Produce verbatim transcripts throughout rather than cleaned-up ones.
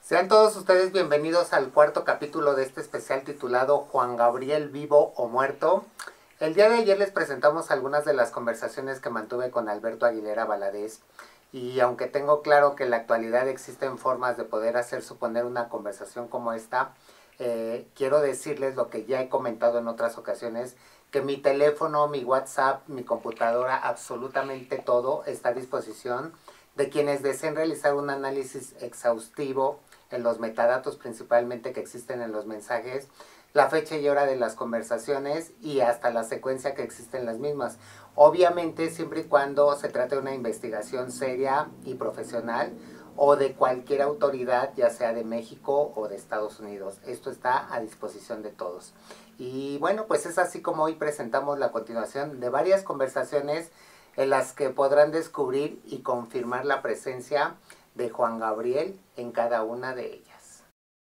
Sean todos ustedes bienvenidos al cuarto capítulo de este especial titulado Juan Gabriel vivo o muerto. El día de ayer les presentamos algunas de las conversaciones que mantuve con Alberto Aguilera Valadez, y aunque tengo claro que en la actualidad existen formas de poder hacer suponer una conversación como esta, eh, quiero decirles lo que ya he comentado en otras ocasiones, que mi teléfono, mi WhatsApp, mi computadora, absolutamente todo está a disposición de quienes deseen realizar un análisis exhaustivo en los metadatos principalmente que existen en los mensajes, la fecha y hora de las conversaciones y hasta la secuencia que existe en las mismas. Obviamente siempre y cuando se trate de una investigación seria y profesional o de cualquier autoridad, ya sea de México o de Estados Unidos. Esto está a disposición de todos. Y bueno, pues es así como hoy presentamos la continuación de varias conversaciones en las que podrán descubrir y confirmar la presencia de Juan Gabriel en cada una de ellas.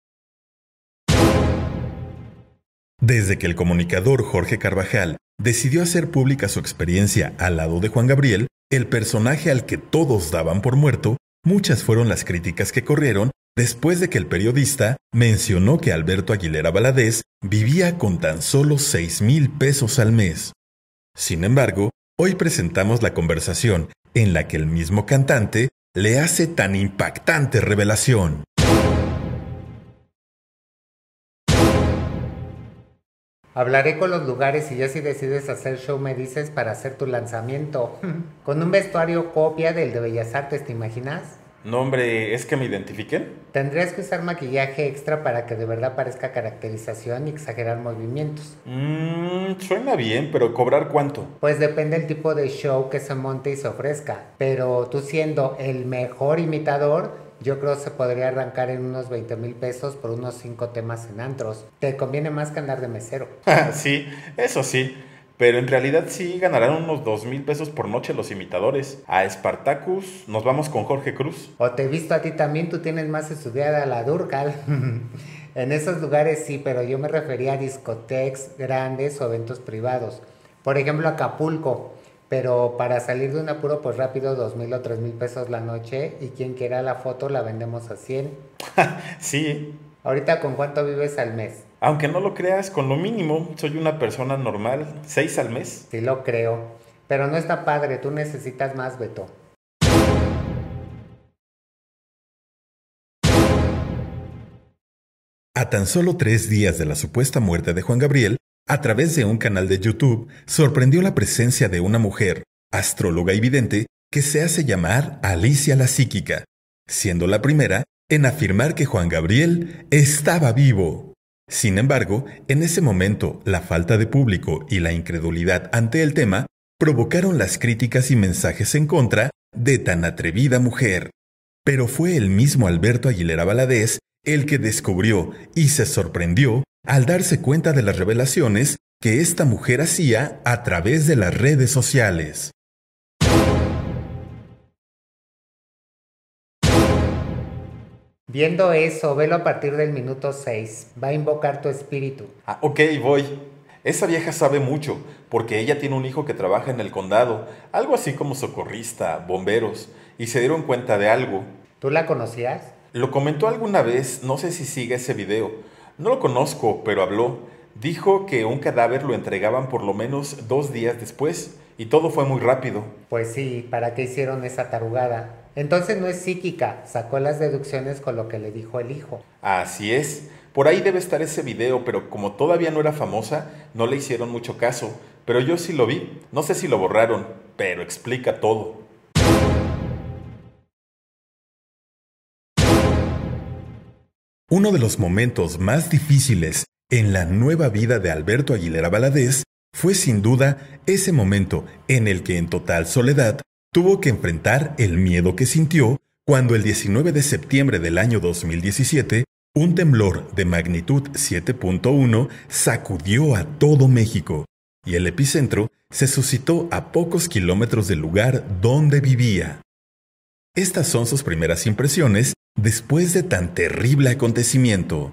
Desde que el comunicador Jorge Carvajal decidió hacer pública su experiencia al lado de Juan Gabriel, el personaje al que todos daban por muerto, muchas fueron las críticas que corrieron después de que el periodista mencionó que Alberto Aguilera Valadez vivía con tan solo seis mil pesos al mes. Sin embargo, hoy presentamos la conversación en la que el mismo cantante le hace tan impactante revelación. Hablaré con los lugares y ya si decides hacer show me dices para hacer tu lanzamiento. Con un vestuario copia del de Bellas Artes, ¿te imaginas? No, hombre, ¿es que me identifiquen? Tendrías que usar maquillaje extra para que de verdad parezca caracterización y exagerar movimientos. Mmm, suena bien, pero ¿cobrar cuánto? Pues depende del tipo de show que se monte y se ofrezca. Pero tú siendo el mejor imitador, yo creo que se podría arrancar en unos veinte mil pesos por unos cinco temas en antros. Te conviene más que andar de mesero. Sí, eso sí. Pero en realidad sí ganarán unos dos mil pesos por noche los imitadores. A Spartacus nos vamos con Jorge Cruz. O te he visto a ti también, tú tienes más estudiada la Durcal. En esos lugares sí, pero yo me refería a discotecas grandes o eventos privados. Por ejemplo, Acapulco. Pero para salir de un apuro, pues rápido, dos mil o tres mil pesos la noche. Y quien quiera la foto la vendemos a cien. Sí. Ahorita, ¿con cuánto vives al mes? Aunque no lo creas, con lo mínimo, soy una persona normal, seis al mes. Sí lo creo. Pero no está padre, tú necesitas más, Beto. A tan solo tres días de la supuesta muerte de Juan Gabriel, a través de un canal de YouTube, sorprendió la presencia de una mujer, astróloga y vidente, que se hace llamar Alicia la Psíquica, siendo la primera en afirmar que Juan Gabriel estaba vivo. Sin embargo, en ese momento, la falta de público y la incredulidad ante el tema provocaron las críticas y mensajes en contra de tan atrevida mujer. Pero fue el mismo Alberto Aguilera Valadez el que descubrió y se sorprendió al darse cuenta de las revelaciones que esta mujer hacía a través de las redes sociales. Viendo eso, velo a partir del minuto seis. Va a invocar tu espíritu. Ah, ok, voy. Esa vieja sabe mucho, porque ella tiene un hijo que trabaja en el condado, algo así como socorrista, bomberos, y se dieron cuenta de algo. ¿Tú la conocías? Lo comentó alguna vez, no sé si sigue ese video. No lo conozco, pero habló. Dijo que un cadáver lo entregaban por lo menos dos días después, y todo fue muy rápido. Pues sí, ¿para qué hicieron esa tarugada? Entonces no es psíquica, sacó las deducciones con lo que le dijo el hijo. Así es. Por ahí debe estar ese video, pero como todavía no era famosa, no le hicieron mucho caso. Pero yo sí lo vi. No sé si lo borraron, pero explica todo. Uno de los momentos más difíciles en la nueva vida de Alberto Aguilera Valadez fue sin duda ese momento en el que en total soledad tuvo que enfrentar el miedo que sintió cuando el diecinueve de septiembre del año dos mil diecisiete un temblor de magnitud siete punto uno sacudió a todo México y el epicentro se suscitó a pocos kilómetros del lugar donde vivía. Estas son sus primeras impresiones después de tan terrible acontecimiento.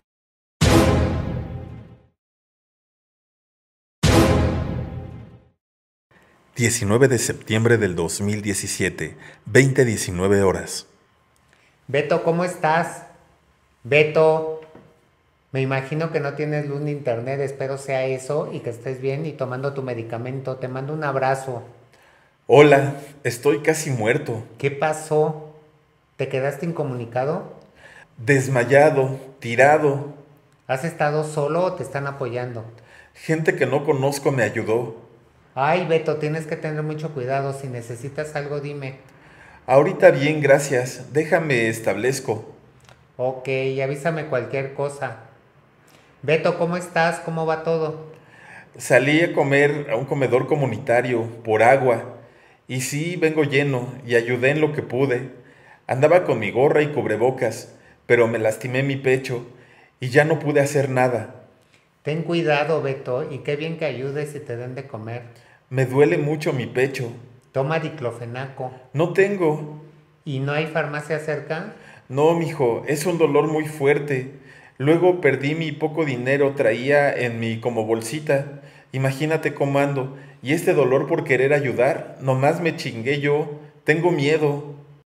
diecinueve de septiembre del dos mil diecisiete, veinte diecinueve horas. Beto, ¿cómo estás? Beto, me imagino que no tienes luz ni internet, espero sea eso y que estés bien y tomando tu medicamento. Te mando un abrazo. Hola, estoy casi muerto, ¿Qué pasó? ¿Te quedaste incomunicado? desmayado, tirado. ¿Has estado solo o te están apoyando? Gente que no conozco me ayudó. Ay, Beto, tienes que tener mucho cuidado. Si necesitas algo, dime. Ahorita bien, gracias. Déjame establezco. Ok, avísame cualquier cosa. Beto, ¿cómo estás? ¿Cómo va todo? Salí a comer a un comedor comunitario por agua. Y sí, vengo lleno y ayudé en lo que pude. Andaba con mi gorra y cubrebocas, pero me lastimé mi pecho y ya no pude hacer nada. Ten cuidado, Beto, y qué bien que ayudes y te den de comer. Me duele mucho mi pecho. Toma diclofenaco. No tengo. ¿Y no hay farmacia cerca? No, mijo, es un dolor muy fuerte. Luego perdí mi poco dinero, traía en mi como bolsita. Imagínate cómo ando. Y este dolor por querer ayudar, nomás me chingué yo. Tengo miedo.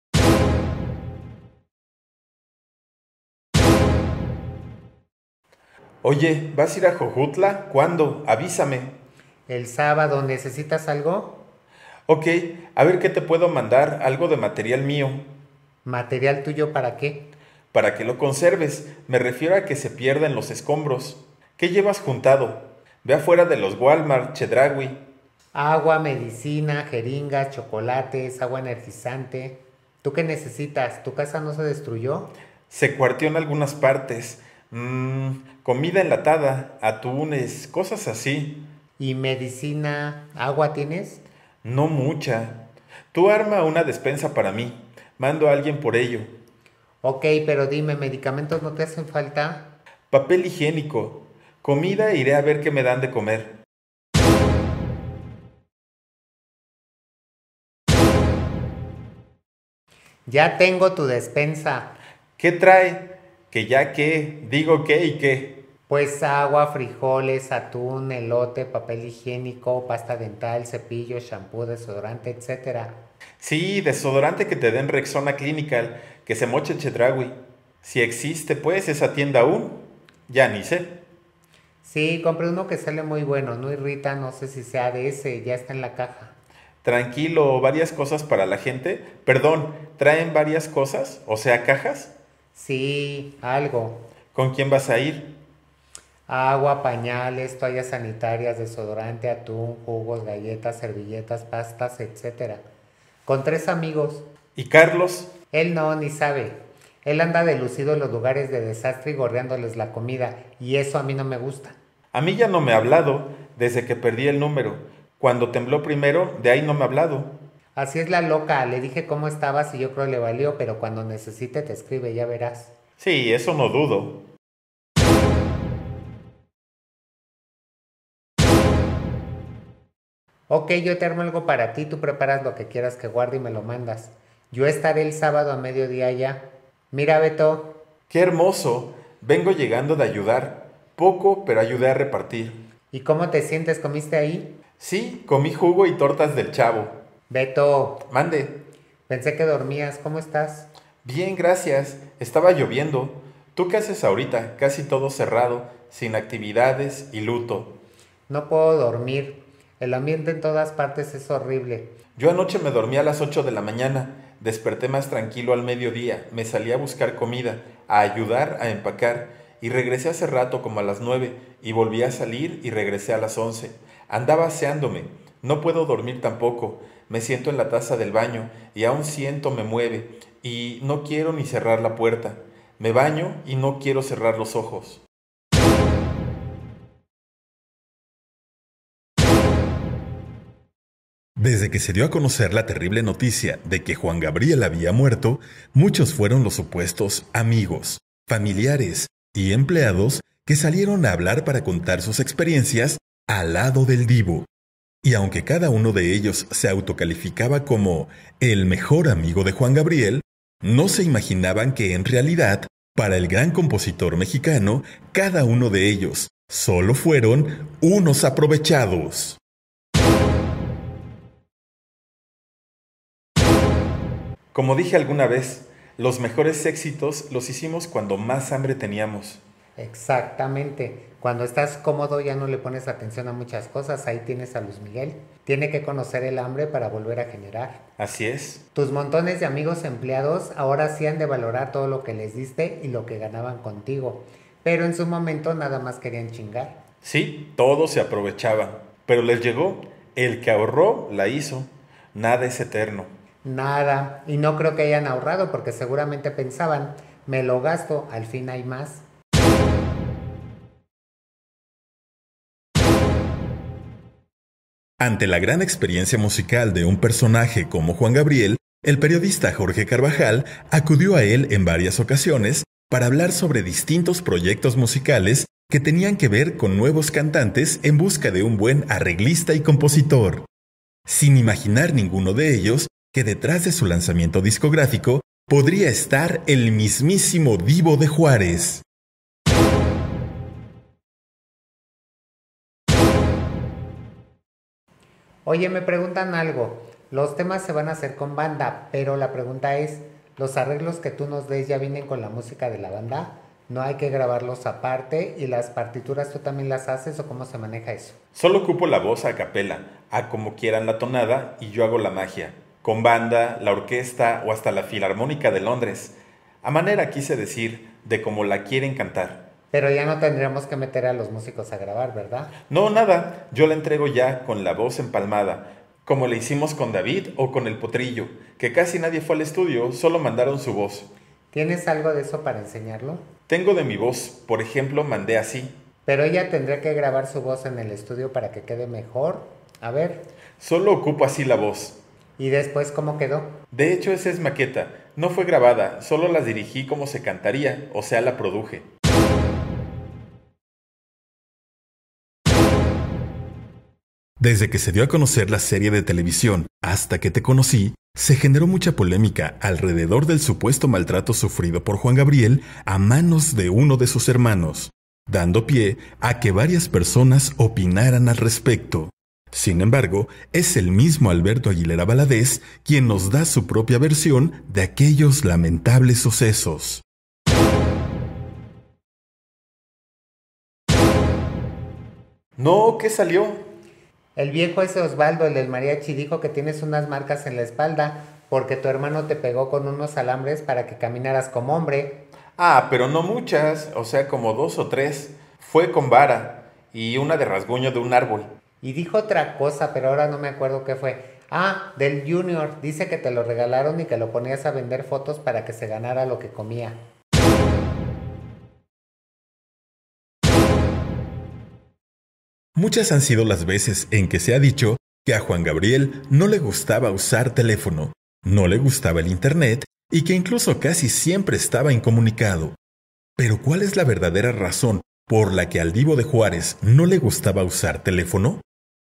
Oye, ¿vas a ir a Jojutla? ¿Cuándo? Avísame. El sábado, ¿necesitas algo? Ok, a ver qué te puedo mandar, algo de material mío. ¿Material tuyo para qué? Para que lo conserves, me refiero a que se pierda en los escombros. ¿Qué llevas juntado? Ve afuera de los Walmart, Chedraui. Agua, medicina, jeringas, chocolates, agua energizante. ¿Tú qué necesitas? ¿Tu casa no se destruyó? Se cuarteó en algunas partes. Mmm, comida enlatada, atunes, cosas así. ¿Y medicina, agua tienes? No mucha. Tú arma una despensa para mí. Mando a alguien por ello. Ok, pero dime, ¿medicamentos no te hacen falta? Papel higiénico. Comida iré a ver qué me dan de comer. Ya tengo tu despensa. ¿Qué trae? Que ya qué, digo qué y qué. Pues agua, frijoles, atún, elote, papel higiénico, pasta dental, cepillo, shampoo, desodorante, etcétera. Sí, desodorante que te den Rexona Clinical, que se moche Chedraui. Si existe, pues, esa tienda aún. Ya ni sé. Sí, compré uno que sale muy bueno, no irrita, no sé si sea de ese, ya está en la caja. Tranquilo, varias cosas para la gente. Perdón, ¿traen varias cosas? O sea, cajas. Sí, algo. ¿Con quién vas a ir? Agua, pañales, toallas sanitarias, desodorante, atún, jugos, galletas, servilletas, pastas, etcétera. Con tres amigos. ¿Y Carlos? Él no, ni sabe. Él anda de lucido en los lugares de desastre y gorreándoles la comida, y eso a mí no me gusta. A mí ya no me ha hablado desde que perdí el número. Cuando tembló primero, de ahí no me ha hablado. Así es la loca, le dije cómo estabas y yo creo le valió, pero cuando necesite te escribe, ya verás. Sí, eso no dudo. Ok, yo te armo algo para ti, tú preparas lo que quieras que guarde y me lo mandas. Yo estaré el sábado a mediodía ya. Mira, Beto. ¡Qué hermoso! Vengo llegando de ayudar. Poco, pero ayudé a repartir. ¿Y cómo te sientes? ¿Comiste ahí? Sí, comí jugo y tortas del Chavo. Beto, Mande. pensé que dormías, ¿cómo estás? Bien, gracias. Estaba lloviendo. ¿Tú qué haces ahorita? Casi todo cerrado, sin actividades y luto. No puedo dormir. El ambiente en todas partes es horrible. Yo anoche me dormí a las ocho de la mañana. Desperté más tranquilo al mediodía. Me salí a buscar comida, a ayudar a empacar. Y regresé hace rato como a las nueve. Y volví a salir y regresé a las once. Andaba aseándome. No puedo dormir tampoco. Me siento en la taza del baño y aún siento me mueve. Y no quiero ni cerrar la puerta. Me baño y no quiero cerrar los ojos. Desde que se dio a conocer la terrible noticia de que Juan Gabriel había muerto, muchos fueron los supuestos amigos, familiares y empleados que salieron a hablar para contar sus experiencias al lado del divo. Y aunque cada uno de ellos se autocalificaba como el mejor amigo de Juan Gabriel, no se imaginaban que en realidad, para el gran compositor mexicano, cada uno de ellos solo fueron unos aprovechados. Como dije alguna vez, Los mejores éxitos los hicimos cuando más hambre teníamos. Exactamente. Cuando estás cómodo ya no le pones atención a muchas cosas. Ahí tienes a Luis Miguel. Tiene que conocer el hambre para volver a generar. Así es. Tus montones de amigos empleados ahora sí han de valorar todo lo que les diste y lo que ganaban contigo. Pero en su momento nada más querían chingar. Sí, todos se aprovechaban. Pero les llegó. El que ahorró, la hizo. Nada es eterno. Nada. Y no creo que hayan ahorrado porque seguramente pensaban, me lo gasto, al fin hay más. Ante la gran experiencia musical de un personaje como Juan Gabriel, el periodista Jorge Carvajal acudió a él en varias ocasiones para hablar sobre distintos proyectos musicales que tenían que ver con nuevos cantantes en busca de un buen arreglista y compositor, sin imaginar ninguno de ellos que detrás de su lanzamiento discográfico podría estar el mismísimo Divo de Juárez. Oye, me preguntan algo. Los temas se van a hacer con banda, pero la pregunta es, ¿los arreglos que tú nos des ya vienen con la música de la banda? ¿No hay que grabarlos aparte? ¿Y las partituras tú también las haces o cómo se maneja eso? Solo ocupo la voz a capela, a como quieran la tonada, y yo hago la magia. Con banda, la orquesta o hasta la Filarmónica de Londres. A manera, quise decir, de como la quieren cantar. Pero ya no tendríamos que meter a los músicos a grabar, ¿verdad? No, nada, yo la entrego ya con la voz empalmada, como le hicimos con David o con el Potrillo, que casi nadie fue al estudio, solo mandaron su voz. ¿Tienes algo de eso para enseñarlo? Tengo de mi voz, por ejemplo, mandé así. Pero ella tendría que grabar su voz en el estudio para que quede mejor. A ver. Solo ocupo así la voz. ¿Y después cómo quedó? De hecho, esa es maqueta, no fue grabada, solo las dirigí como se cantaría, o sea, la produje. Desde que se dio a conocer la serie de televisión Hasta que te conocí, se generó mucha polémica alrededor del supuesto maltrato sufrido por Juan Gabriel a manos de uno de sus hermanos, dando pie a que varias personas opinaran al respecto. Sin embargo, es el mismo Alberto Aguilera Valadez quien nos da su propia versión de aquellos lamentables sucesos. No, ¿qué salió? El viejo ese Osvaldo, el del mariachi, dijo que tienes unas marcas en la espalda porque tu hermano te pegó con unos alambres para que caminaras como hombre. Ah, pero no muchas, o sea, como dos o tres. Fue con vara y una de rasguño de un árbol. Y dijo otra cosa, pero ahora no me acuerdo qué fue. Ah, del Junior. Dice que te lo regalaron y que lo ponías a vender fotos para que se ganara lo que comía. Muchas han sido las veces en que se ha dicho que a Juan Gabriel no le gustaba usar teléfono, no le gustaba el internet y que incluso casi siempre estaba incomunicado. Pero ¿cuál es la verdadera razón por la que al Divo de Juárez no le gustaba usar teléfono?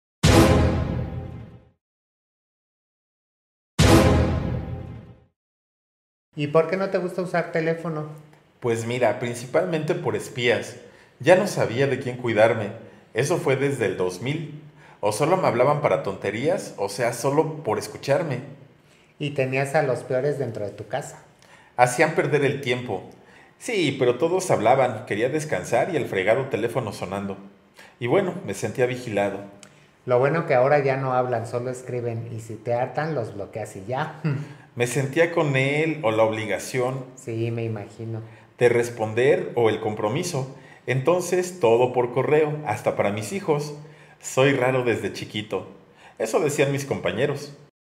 ¿Y por qué no te gusta usar teléfono? Pues mira, principalmente por espías. Ya no sabía de quién cuidarme. Eso fue desde el dos mil. O solo me hablaban para tonterías, o sea, solo por escucharme. Y tenías a los peores dentro de tu casa. Hacían perder el tiempo. Sí, pero todos hablaban, quería descansar y el fregado teléfono sonando. Y bueno, me sentía vigilado. Lo bueno que ahora ya no hablan, solo escriben. Y si te hartan, los bloqueas y ya. Me sentía con él o la obligación. Sí, me imagino. De responder o el compromiso. Entonces, todo por correo, hasta para mis hijos. Soy raro desde chiquito. Eso decían mis compañeros.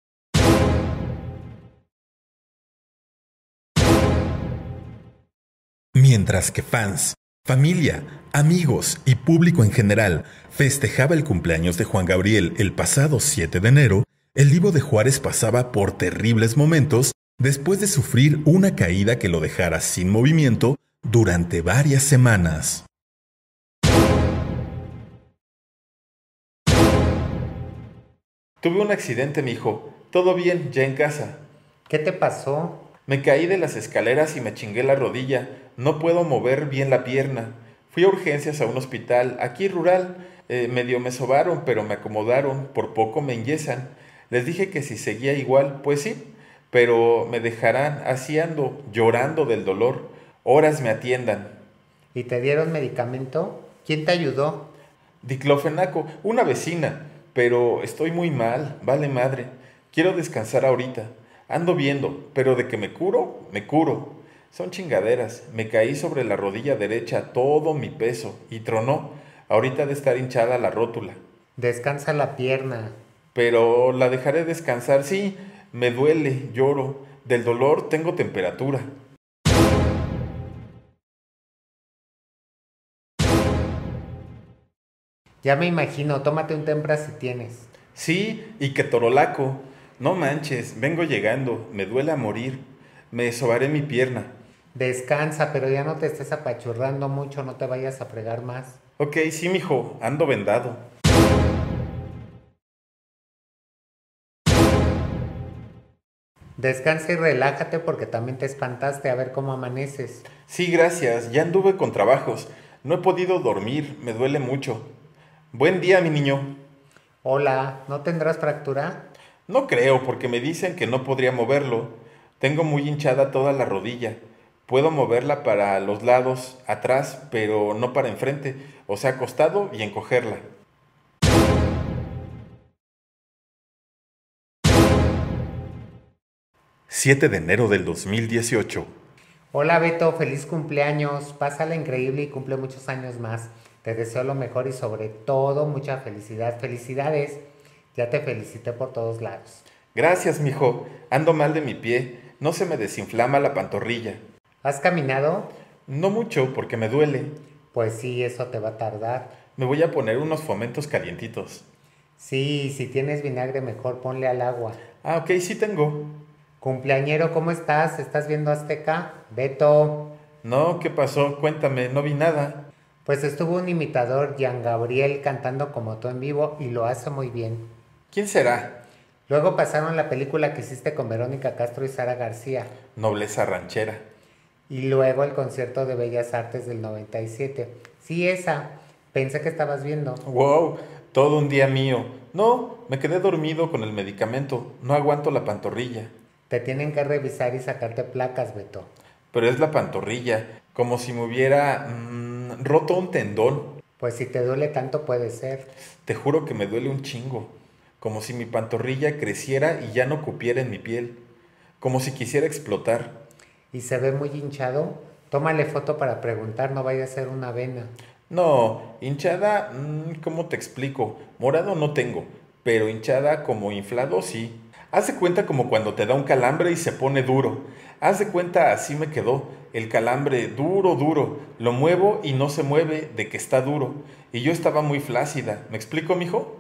Mientras que fans, familia, amigos y público en general festejaba el cumpleaños de Juan Gabriel el pasado siete de enero, el Divo de Juárez pasaba por terribles momentos después de sufrir una caída que lo dejara sin movimiento durante varias semanas. Tuve un accidente, mijo. Todo bien, ya en casa. ¿Qué te pasó? Me caí de las escaleras y me chingué la rodilla. No puedo mover bien la pierna. Fui a urgencias a un hospital, aquí rural. Eh, medio me sobaron, pero me acomodaron. Por poco me enyesan. Les dije que si seguía igual, pues sí. pero me dejarán así ando, llorando del dolor. Horas me atiendan. ¿Y te dieron medicamento? ¿Quién te ayudó? Diclofenaco, una vecina, pero estoy muy mal, vale madre. Quiero descansar ahorita. Ando viendo, pero de que me curo, me curo. Son chingaderas. Me caí sobre la rodilla derecha todo mi peso y tronó. Ahorita de estar hinchada la rótula. Descansa la pierna. Pero la dejaré descansar, sí. Me duele, lloro. Del dolor tengo temperatura. Ya me imagino, tómate un tempra si tienes. Sí, y que torolaco. No manches, vengo llegando. Me duele a morir. Me sobaré mi pierna. Descansa, pero ya no te estés apachurrando mucho, no te vayas a fregar más. Ok, sí, mijo, ando vendado. Descansa y relájate porque también te espantaste, a ver cómo amaneces. Sí, gracias, ya anduve con trabajos. No he podido dormir, me duele mucho. Buen día, mi niño. Hola, ¿no tendrás fractura? No creo, porque me dicen que no podría moverlo. Tengo muy hinchada toda la rodilla. Puedo moverla para los lados, atrás, pero no para enfrente, o sea, acostado y encogerla. siete de enero del dos mil dieciocho. Hola Beto, feliz cumpleaños, pásala increíble y cumple muchos años más. Te deseo lo mejor y sobre todo mucha felicidad. Felicidades, ya te felicité por todos lados. Gracias, mijo. Ando mal de mi pie. No se me desinflama la pantorrilla. ¿Has caminado? No mucho, porque me duele. Pues sí, eso te va a tardar. Me voy a poner unos fomentos calientitos. Sí, si tienes vinagre mejor ponle al agua. Ah, ok, sí tengo. Cumpleañero, ¿cómo estás? ¿Estás viendo Azteca? Beto. No, ¿qué pasó? Cuéntame, no vi nada. Pues estuvo un imitador, Juan Gabriel, cantando como tú en vivo y lo hace muy bien. ¿Quién será? Luego pasaron la película que hiciste con Verónica Castro y Sara García. Nobleza ranchera. Y luego el concierto de Bellas Artes del noventa y siete. Sí, esa. Pensé que estabas viendo. Wow, todo un día mío. No, me quedé dormido con el medicamento. No aguanto la pantorrilla. Te tienen que revisar y sacarte placas, Beto. Pero es la pantorrilla, como si me hubiera mmm, roto un tendón. Pues si te duele tanto puede ser. Te juro que me duele un chingo. Como si mi pantorrilla creciera y ya no cupiera en mi piel. Como si quisiera explotar. ¿Y se ve muy hinchado? Tómale foto para preguntar, no vaya a ser una vena. No, hinchada, mmm, ¿cómo te explico? Morado no tengo, pero hinchada como inflado sí. Haz de cuenta como cuando te da un calambre y se pone duro. Haz de cuenta así me quedó. El calambre duro, duro. Lo muevo y no se mueve de que está duro. Y yo estaba muy flácida. ¿Me explico, mijo?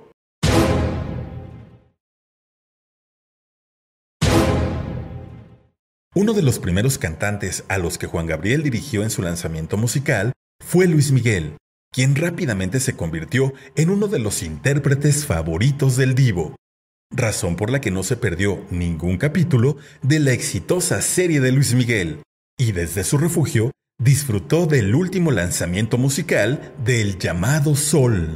Uno de los primeros cantantes a los que Juan Gabriel dirigió en su lanzamiento musical fue Luis Miguel, quien rápidamente se convirtió en uno de los intérpretes favoritos del divo, razón por la que no se perdió ningún capítulo de la exitosa serie de Luis Miguel, y desde su refugio disfrutó del último lanzamiento musical del llamado Sol.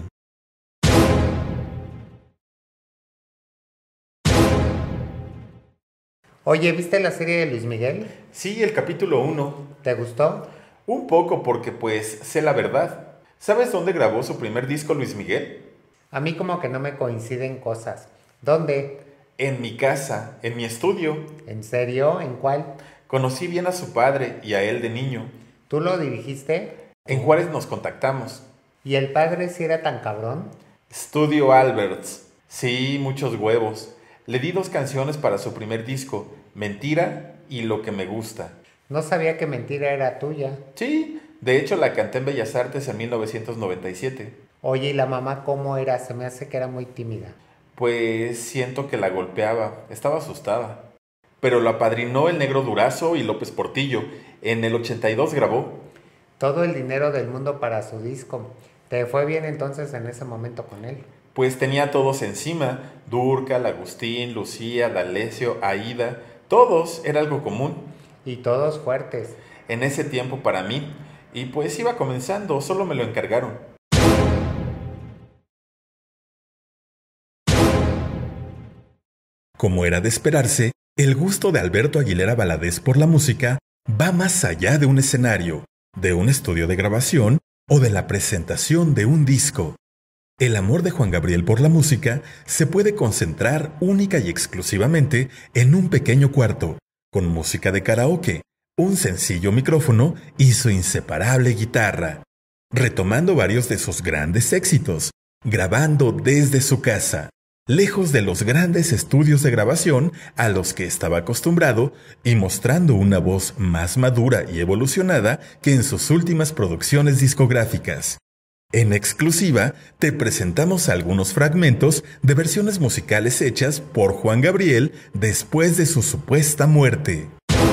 Oye, ¿viste la serie de Luis Miguel? Sí, el capítulo uno. ¿Te gustó? Un poco porque pues sé la verdad. ¿Sabes dónde grabó su primer disco Luis Miguel? A mí como que no me coinciden cosas. ¿Dónde? En mi casa, en mi estudio. ¿En serio? ¿En cuál? Conocí bien a su padre y a él de niño. ¿Tú lo dirigiste? En Juárez nos contactamos. ¿Y el padre sí era tan cabrón? Studio Alberts. Sí, muchos huevos. Le di dos canciones para su primer disco, Mentira y Lo que me gusta. No sabía que Mentira era tuya. Sí, de hecho la canté en Bellas Artes en mil novecientos noventa y siete. Oye, ¿y la mamá cómo era? Se me hace que era muy tímida. Pues siento que la golpeaba, estaba asustada. Pero lo apadrinó el Negro Durazo y López Portillo. En el ochenta y dos grabó. Todo el dinero del mundo para su disco. ¿Te fue bien entonces en ese momento con él? Pues tenía a todos encima, Dúrcal, Agustín, Lucía, D'Alessio, Aída, todos, era algo común. Y todos fuertes. En ese tiempo para mí, y pues iba comenzando, solo me lo encargaron. Como era de esperarse, El gusto de Alberto Aguilera Valadez por la música va más allá de un escenario, de un estudio de grabación o de la presentación de un disco. El amor de Juan Gabriel por la música se puede concentrar única y exclusivamente en un pequeño cuarto, con música de karaoke, un sencillo micrófono y su inseparable guitarra, retomando varios de sus grandes éxitos, grabando desde su casa, lejos de los grandes estudios de grabación a los que estaba acostumbrado y mostrando una voz más madura y evolucionada que en sus últimas producciones discográficas. En exclusiva, te presentamos algunos fragmentos de versiones musicales hechas por Juan Gabriel después de su supuesta muerte.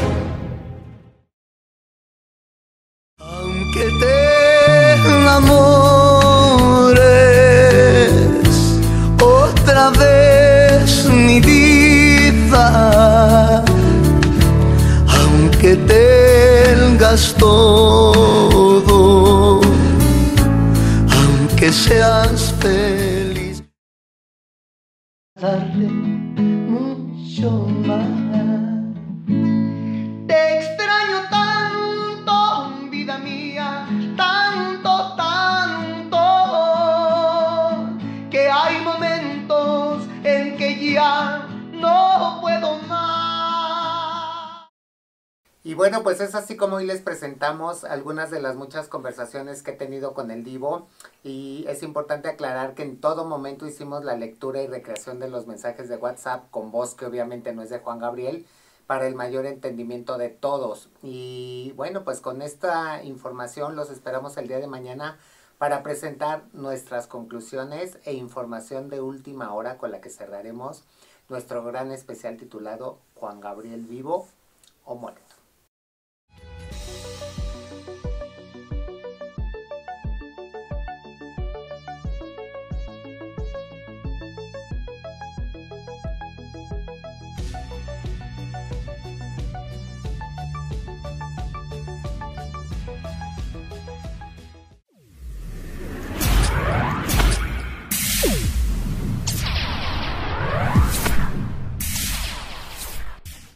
Aunque te enamores otra vez, mi vida, aunque tengas todo, aunque seas feliz, darte mucho más. Te extraño tanto, vida mía, tanto, tanto, que hay momentos en que ya no puedo más. Y bueno, pues es así como hoy les presentamos algunas de las muchas conversaciones que he tenido con el Divo, y es importante aclarar que en todo momento hicimos la lectura y recreación de los mensajes de WhatsApp con voz que obviamente no es de Juan Gabriel, para el mayor entendimiento de todos. Y bueno, pues con esta información los esperamos el día de mañana para presentar nuestras conclusiones e información de última hora con la que cerraremos nuestro gran especial titulado Juan Gabriel, ¿vivo o muerto?